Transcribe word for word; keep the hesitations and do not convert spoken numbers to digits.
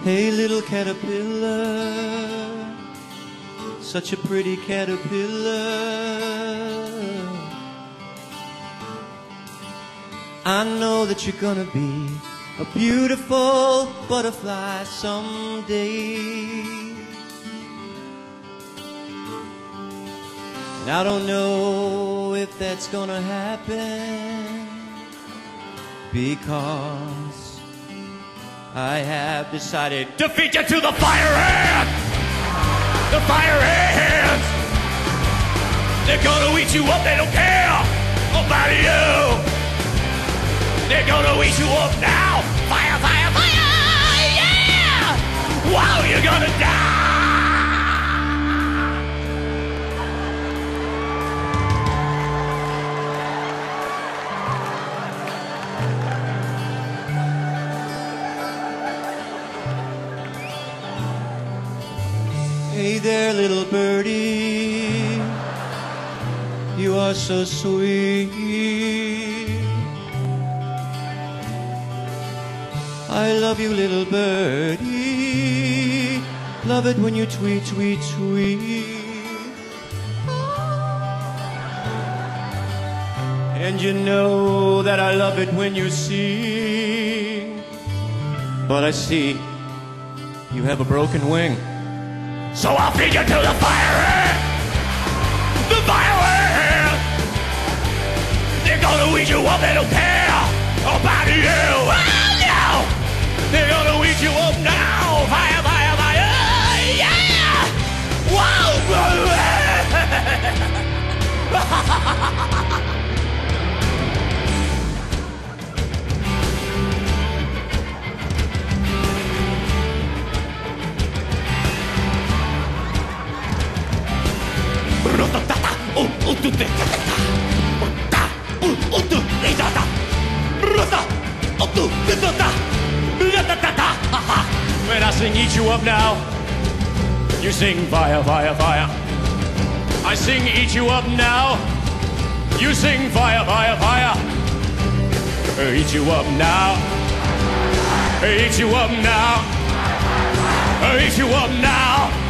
Hey, little caterpillar, such a pretty caterpillar. I know that you're gonna be a beautiful butterfly someday. And I don't know if that's gonna happen, because I have decided to feed you to the fire ants! The fire ants! They're gonna eat you up, they don't care about you! They're gonna eat you up now! Fire, fire, fire! Yeah! Wow, you're gonna die! Hey there, little birdie, you are so sweet. I love you, little birdie, love it when you tweet, tweet, tweet. And you know that I love it when you sing, but I see you have a broken wing. So I'll feed you to the fire ant! The fire ant! They're gonna eat you up, they don't care about you! Oh no! They're gonna eat you up now! Fire, fire, fire! Yeah! Wow! When I sing eat you up now, you sing fire, fire, fire. I sing eat you up now, you sing fire, fire, fire. Eat you up now, eat you up now, eat you up now.